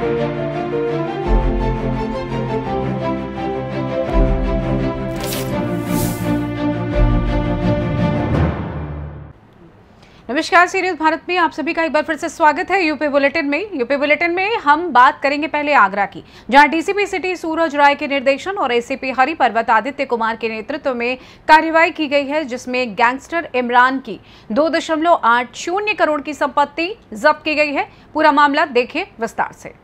नमस्कार, सी न्यूज़ भारत में आप सभी का एक बार फिर से स्वागत है। यूपी बुलेटिन में हम बात करेंगे पहले आगरा की, जहां डीसीपी सिटी सूरज राय के निर्देशन और एसीपी हरि पर्वत आदित्य कुमार के नेतृत्व में कार्रवाई की गई है, जिसमें गैंगस्टर इमरान की 2.80 करोड़ की संपत्ति जब्त की गई है। पूरा मामला देखिए विस्तार से।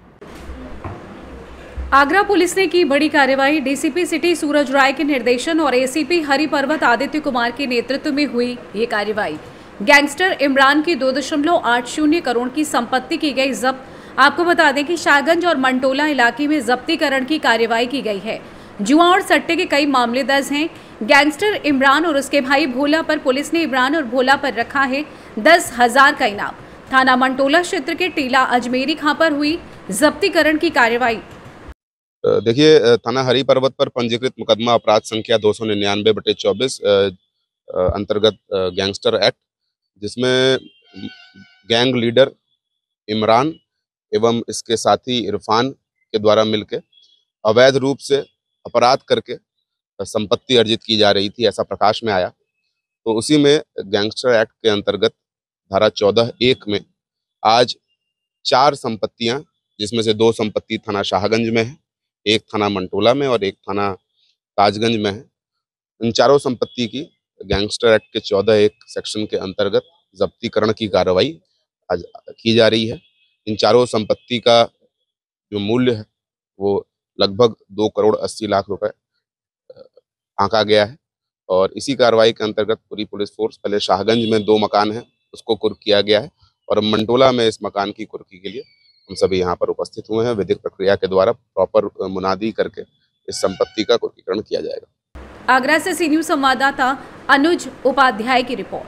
आगरा पुलिस ने की बड़ी कार्रवाई। डीसीपी सिटी सूरज राय के निर्देशन और एसीपी हरि पर्वत आदित्य कुमार के नेतृत्व में हुई ये कार्रवाई। गैंगस्टर इमरान की 2.80 करोड़ की संपत्ति की गई जब्त। आपको बता दें कि शाहगंज और मंटोला इलाके में जब्तीकरण की कार्रवाई की गई है। जुआ और सट्टे के कई मामले दर्ज हैं। गैंगस्टर इमरान और उसके भाई भोला पर पुलिस ने इमरान और भोला पर रखा है 10,000 का इनाम। थाना मंटोला क्षेत्र के टीला अजमेरी खां पर हुई जब्तीकरण की कार्रवाई। देखिए, थाना हरि पर्वत पर पंजीकृत मुकदमा अपराध संख्या 299/24 अंतर्गत गैंगस्टर एक्ट, जिसमें गैंग लीडर इमरान एवं इसके साथी इरफान के द्वारा मिलकर अवैध रूप से अपराध करके संपत्ति अर्जित की जा रही थी, ऐसा प्रकाश में आया। तो उसी में गैंगस्टर एक्ट के अंतर्गत धारा 14(1) में आज 4 संपत्तियां, जिसमें से 2 संपत्ति थाना शाहगंज में है, एक थाना मंटोला में और एक थाना ताजगंज में है। इन चारों संपत्ति की गैंगस्टर एक्ट के 14(1) सेक्शन के अंतर्गत जब्तीकरण की कार्रवाई आज की जा रही है। इन चारों संपत्ति का जो मूल्य है वो लगभग 2,80,00,000 रुपए आंका गया है। और इसी कार्रवाई के अंतर्गत पूरी पुलिस फोर्स पहले शाहगंज में 2 मकान है उसको कुर्क किया गया है और मंटोला में इस मकान की कुर्की के लिए हम सभी यहाँ पर उपस्थित हुए हैं। विधिक प्रक्रिया के द्वारा प्रॉपर मुनादी करके इस संपत्ति का कुर्कीकरण किया जाएगा। आगरा से सी न्यूज़ संवाददाता अनुज उपाध्याय की रिपोर्ट।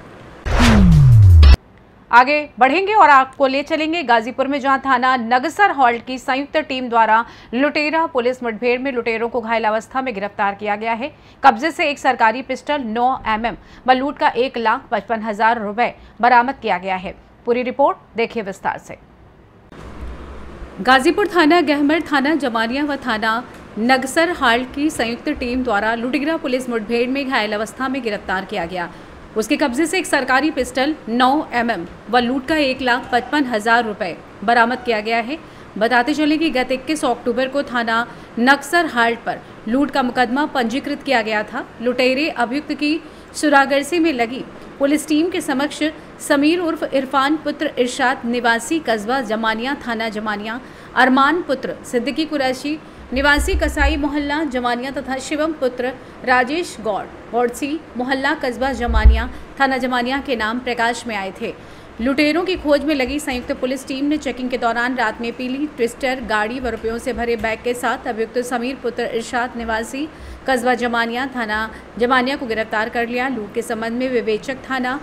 आगे बढ़ेंगे और आपको ले चलेंगे गाजीपुर में, जहां थाना नगसर हॉल्ट की संयुक्त टीम द्वारा लुटेरा पुलिस मुठभेड़ में लुटेरों को घायल अवस्था में गिरफ्तार किया गया है। कब्जे से एक सरकारी पिस्टल 9 mm व लूट का 1,55,000 रुपए बरामद किया गया है। पूरी रिपोर्ट देखिए विस्तार से। गाजीपुर थाना गहमर, थाना जमानिया व थाना नगसर हाल्ट की संयुक्त टीम द्वारा लुटेरा पुलिस मुठभेड़ में घायल अवस्था में गिरफ्तार किया गया। उसके कब्जे से एक सरकारी पिस्टल 9 mm व लूट का 1,55,000 रुपए बरामद किया गया है। बताते चले कि गत 21 अक्टूबर को थाना नगसर हाल्ट पर लूट का मुकदमा पंजीकृत किया गया था। लुटेरे अभियुक्त की सुरागरसी में लगी पुलिस टीम के समक्ष समीर उर्फ इरफान पुत्र इरशाद निवासी कस्बा जमानिया थाना जमानिया, अरमान पुत्र सिद्दीकी कुरैशी निवासी कसाई मोहल्ला जमानिया तथा शिवम पुत्र राजेश गौड़सी मोहल्ला कस्बा जमानिया थाना जमानिया के नाम प्रकाश में आए थे। लुटेरों की खोज में लगी संयुक्त पुलिस टीम ने चेकिंग के दौरान रात में पीली ट्विस्टर गाड़ी व रुपयों से भरे बैग के साथ अभियुक्त समीर पुत्र इरशाद निवासी कस्बा जमानिया थाना जमानिया को गिरफ्तार कर लिया। लूट के संबंध में विवेचक थाना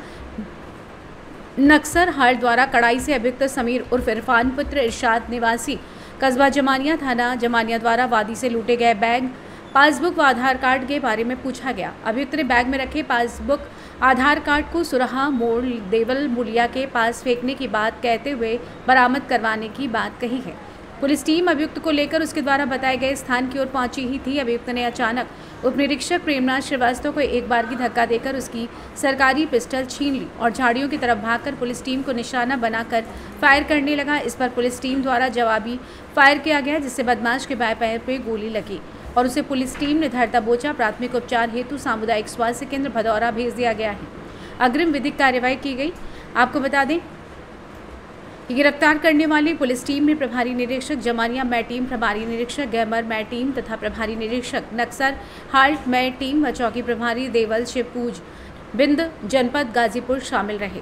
नगसर हाल्ट द्वारा कड़ाई से अभियुक्त समीर उर्फ इरफान पुत्र इरशाद निवासी कस्बा जमानिया थाना जमानिया द्वारा वादी से लूटे गए बैग, पासबुक व आधार कार्ड के बारे में पूछा गया। अभियुक्त ने बैग में रखे पासबुक आधार कार्ड को सुरहा मोड़ देवल मुलिया के पास फेंकने की बात कहते हुए बरामद करवाने की बात कही है। पुलिस टीम अभियुक्त को लेकर उसके द्वारा बताए गए स्थान की ओर पहुंची ही थी। अभियुक्त ने अचानक उप निरीक्षक प्रेमनाथ श्रीवास्तव को एक बार की धक्का देकर उसकी सरकारी पिस्टल छीन ली और झाड़ियों की तरफ भागकर पुलिस टीम को निशाना बनाकर फायर करने लगा। इस पर पुलिस टीम द्वारा जवाबी फायर किया गया, जिससे बदमाश के बाएं पैर पर गोली लगी और उसे पुलिस टीम ने धर दबोचा। प्राथमिक उपचार हेतु सामुदायिक स्वास्थ्य केंद्र भदौरा भेज दिया गया है। अग्रिम विधिक कार्रवाई की गई। आपको बता दें कि गिरफ्तार करने वाली पुलिस टीम में प्रभारी निरीक्षक जमानिया मै टीम, प्रभारी निरीक्षक गहमर मै टीम तथा प्रभारी निरीक्षक नक्सर हाल्ट मै टीम व चौकी प्रभारी देवल शिवपूज बिंद जनपद गाजीपुर शामिल रहे।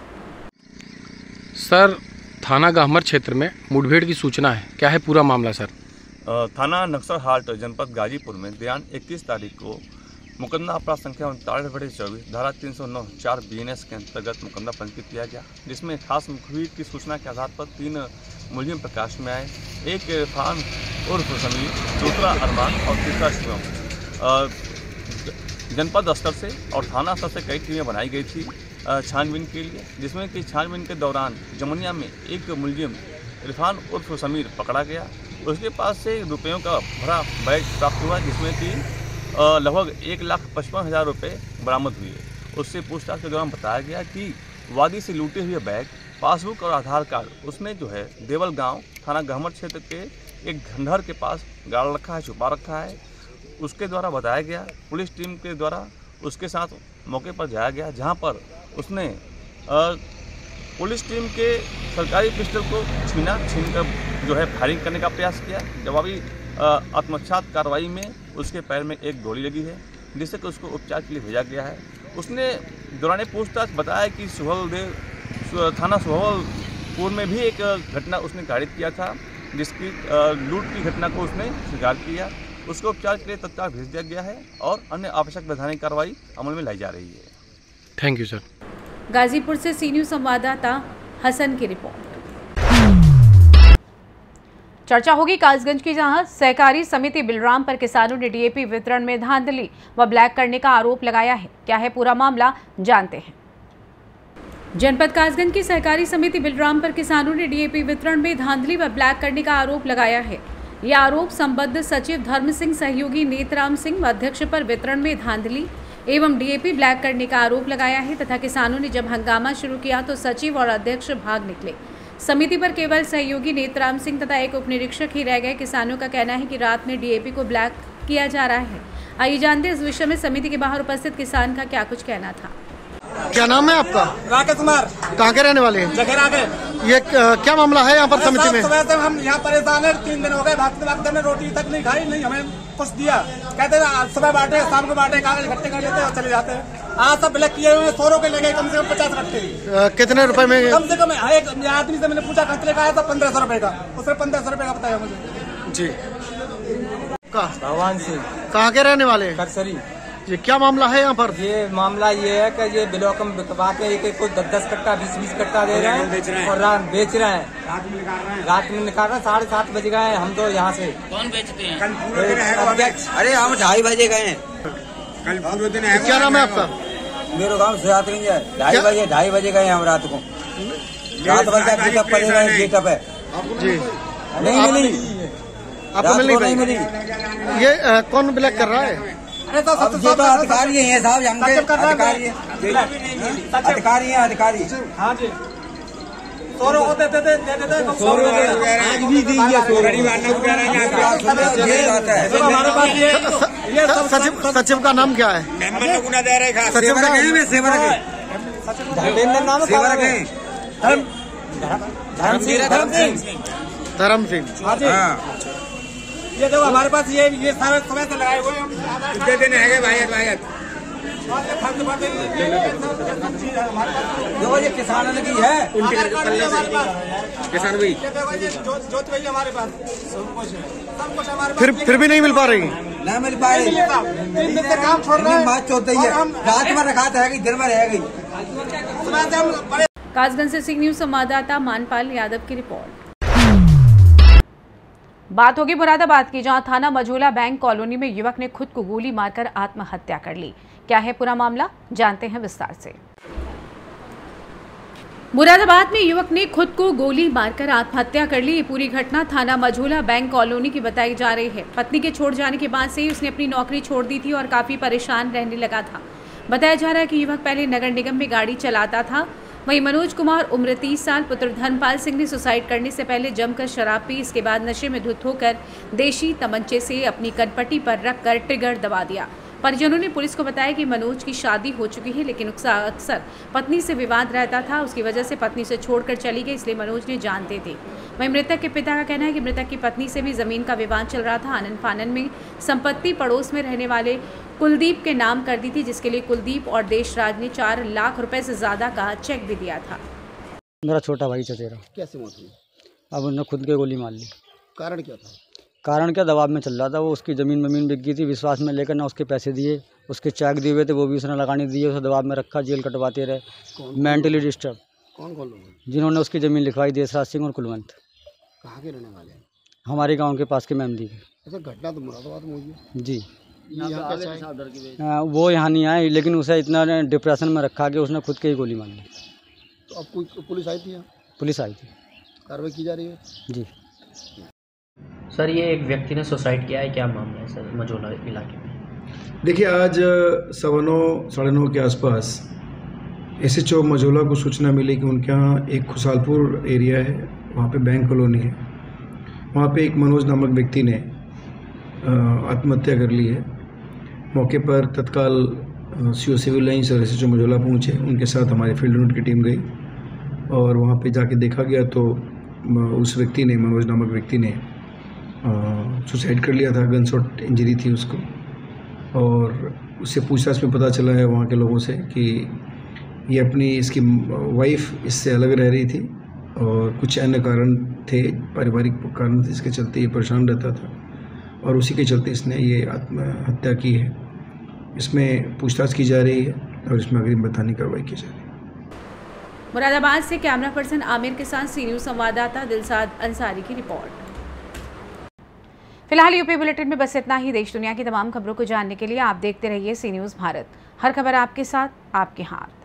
सर, थाना गहमर क्षेत्र में मुठभेड़ की सूचना है, क्या है पूरा मामला सर? थाना नक्सर हाल्ट जनपद गाजीपुर में दिनांक 21 तारीख को मुकदमा अपराध संख्या 39/24 धारा 309(4) BNS के अंतर्गत मुकदमा पंजीकृत किया गया, जिसमें खास मुखबिर की सूचना के आधार पर 3 मुलजिम प्रकाश में आए। एक इरफान उर्फ समीर, दूसरा अरमान और तीसरा शिवम। जनपद स्तर से और थाना स्तर से कई टीमें बनाई गई थी छानबीन के लिए, जिसमें कि छानबीन के दौरान जमुनिया में एक मुलजिम इरफान उर्फ समीर पकड़ा गया। उसके पास से रुपयों का भरा बैग प्राप्त हुआ, जिसमें कि लगभग 1,55,000 रुपये बरामद हुए। उससे पूछताछ के दौरान बताया गया कि वादी से लूटे हुए बैग, पासबुक और आधार कार्ड उसने जो है देवल गांव थाना गहमर क्षेत्र के एक खंडहर के पास गाड़ रखा है, छुपा रखा है। उसके द्वारा बताया गया, पुलिस टीम के द्वारा उसके साथ मौके पर जाया गया, जहां पर उसने पुलिस टीम के सरकारी पिस्टल को छीनकर जो है फायरिंग करने का प्रयास किया। जवाबी आत्मघात कार्रवाई में उसके पैर में एक गोली लगी है, जिससे कि उसको उपचार के लिए भेजा गया है। उसने दौरान पूछताछ बताया कि थाना सुहवलपुर में भी एक घटना उसने कारित किया था, जिसकी लूट की घटना को उसने स्वीकार किया। उसको उपचार के लिए तत्काल भेज दिया गया है और अन्य आवश्यक वैधानिक कार्रवाई अमल में लाई जा रही है। Thank you sir. गाजीपुर से सी न्यूज़ संवाददाता हसन की रिपोर्ट। चर्चा होगी कासगंज की, जहां सहकारी समिति बिलराम पर किसानों ने डीएपी वितरण में धांधली व ब्लैक करने का आरोप लगाया है। क्या है पूरा मामला, जानते हैं। जनपद कासगंज की सहकारी समिति बिलराम पर किसानों ने डीएपी वितरण में धांधली व ब्लैक करने का आरोप लगाया है। यह आरोप संबद्ध सचिव धर्म सिंह, सहयोगी नेतराम सिंह व अध्यक्ष पर वितरण में धांधली एवं डीएपी ब्लैक करने का आरोप लगाया है तथा किसानों ने जब हंगामा शुरू किया तो सचिव और अध्यक्ष भाग निकले। समिति पर केवल सहयोगी नेतराम सिंह तथा एक उपनिरीक्षक ही रह गए। किसानों का कहना है कि रात में डीएपी को ब्लैक किया जा रहा है। आइए जानते हैं इस विषय में समिति के बाहर उपस्थित किसान का क्या कुछ कहना था। क्या नाम है आपका? राकेश कुमार। कहाँ के रहने वाले हैं? जखेरा के। ये क्या मामला है यहाँ पर समिति में? सुबह से हम यहाँ परेशान है, 3 दिन हो गए, भागते भागते में रोटी तक नहीं खाई, नहीं हमें कुछ दिया। कहते हैं सुबह बांटे, शाम को बांटे, कागज इकट्ठे कर लेते और चले जाते हैं। आज सब ब्लैक किए हुए 100 के ले गए, कम से कम 50 रखते। कितने रुपए में? कम से कम एक आदमी से मैंने पूछा कितने का आया था, 1500 रुपए का। उसने 1500 रुपए का बताया मुझे। जी। भगवान सिंह। कहाँ के रहने वाले? करसरी। ये क्या मामला है यहाँ पर? ये मामला ये है कि ये ब्लॉक में बिकवा के एक को 10-10 कट्टा 20-20 कट्टा दे रहे हैं और बेच रहे हैं। रात में निकाल रहे हैं। 7:30 बजे गए हैं हम तो यहाँ से। कौन बेचते हैं? अरे हम 2:30 बजे गए हैं। कल पूरे दिन है। क्या नाम है आपका? मेरे गाँव से आते हैं 2:30 बजे गए हम रात को। रात भर का पिकअप पड़ेगा गेटअप है जी। नहीं मिली, आपको नहीं मिली। ये कौन ब्लैक कर रहा है? अब ये तो अधिकारी हैं साहब, हमके अधिकारी हैं। हाँ जी। 100 को देते आज भी दी है। सचिव का नाम क्या है? सचिव का धर्म सिंह। हाँ जी। ये देखो हमारे पास ये सारे समय से लगाए हुए हैं। कितने दिन है भाई? देखो ये किसानों की है, किसान भी जोत भाई हमारे पास सब कुछ हमारे फिर भी नहीं मिल पा रही। नहीं मिल पा रही। दिन से काम छोड़ रहे हैं। बात चौथी है, रात में रखा था कि दिन में रह गई। कासगंज से सी न्यूज़ संवाददाता मानपाल यादव की रिपोर्ट। बात होगी मुरादाबाद की, जहां थाना मझोला बैंक कॉलोनी में युवक ने खुद को गोली मारकर आत्महत्या कर ली। क्या है पूरा मामला, जानते हैं विस्तार से। मुरादाबाद में युवक ने खुद को गोली मारकर आत्महत्या कर ली। ये पूरी घटना थाना मझोला बैंक कॉलोनी की बताई जा रही है। पत्नी के छोड़ जाने के बाद से ही उसने अपनी नौकरी छोड़ दी थी और काफी परेशान रहने लगा था। बताया जा रहा है कि युवक पहले नगर निगम में गाड़ी चलाता था। वहीं मनोज कुमार उम्र 30 साल पुत्र धर्मपाल सिंह ने सुसाइड करने से पहले जमकर शराब पी, इसके बाद नशे में धुत होकर देशी तमंचे से अपनी कनपट्टी पर रखकर ट्रिगर दबा दिया। परिजनों ने पुलिस को बताया कि मनोज की शादी हो चुकी है, लेकिन अक्सर पत्नी से विवाद रहता था। उसकी वजह से पत्नी से छोड़कर चली गई, इसलिए मनोज ने जान दे दी। वहीं मृतक के पिता का कहना है कि मृतक की पत्नी से भी जमीन का विवाद चल रहा था। आनन फानन में संपत्ति पड़ोस में रहने वाले कुलदीप के नाम कर दी थी, जिसके लिए कुलदीप और देशराज ने 4 लाख रुपए से ज्यादा का चेक भी दिया था। मेरा छोटा भाई चचेरा। कैसे मौत हुई? अब उन्होंने खुद के गोली मार ली। कारण क्या था? कारण क्या, दबाव में चल रहा था वो। उसकी ज़मीन बिक गई थी, विश्वास में लेकर ना उसके पैसे दिए, उसके चेक दिए हुए थे वो भी उसने लगाने दिए, उसे दबाव में रखा, जेल कटवाते रहे। Mentally disturb. कौन लोग? जिन्होंने उसकी ज़मीन लिखवाई, देशराज सिंह और कुलवंत। कहाँ के रहने वाले हैं? हमारे गाँव के पास के मेहंदी के। अच्छा, घटना तो मुरादाबाद में हुई है जी। यहाँ वो यहाँ नहीं आए, लेकिन उसे इतना डिप्रेशन में रखा कि उसने खुद के ही गोली मार ली। तो अब कोई पुलिस आई थी? यहाँ पुलिस आई थी। कार्रवाई की जा रही है जी। सर ये एक व्यक्ति ने सुसाइड किया है, क्या मामला है सर मझोला इलाके में? देखिए आज 9:15 साढ़े 9 के आसपास SHO मझोला को सूचना मिली कि उनके यहाँ एक खुशालपुर एरिया है, वहाँ पे बैंक कॉलोनी है, वहाँ पे एक मनोज नामक व्यक्ति ने आत्महत्या कर ली है। मौके पर तत्काल CO सिविल लाइन्स और SHO मझोला पहुँचे, उनके साथ हमारी फील्ड यूनिट की टीम गई और वहाँ पे जाके देखा गया तो उस व्यक्ति ने, मनोज नामक व्यक्ति ने सुसाइड कर लिया था। गन शॉट इंजरी थी उसको और उससे पूछताछ में पता चला है वहाँ के लोगों से कि ये इसकी वाइफ इससे अलग रह रही थी और कुछ अन्य कारण थे, पारिवारिक कारण थे, इसके चलते ये परेशान रहता था और उसी के चलते इसने ये आत्महत्या की है। इसमें पूछताछ की जा रही है और इसमें अग्रिम वैधानिक कार्रवाई की जा रही है। मुरादाबाद से कैमरा पर्सन आमिर के साथ सी न्यूज़ संवाददाता दिलसाद अंसारी की रिपोर्ट। फिलहाल यूपी बुलेटिन में बस इतना ही। देश दुनिया की तमाम खबरों को जानने के लिए आप देखते रहिए सी न्यूज़ भारत। हर खबर आपके साथ, आपके हाथ।